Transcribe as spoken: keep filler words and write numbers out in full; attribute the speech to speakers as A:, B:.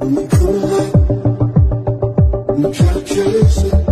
A: me come alive. I'm trying to chase it.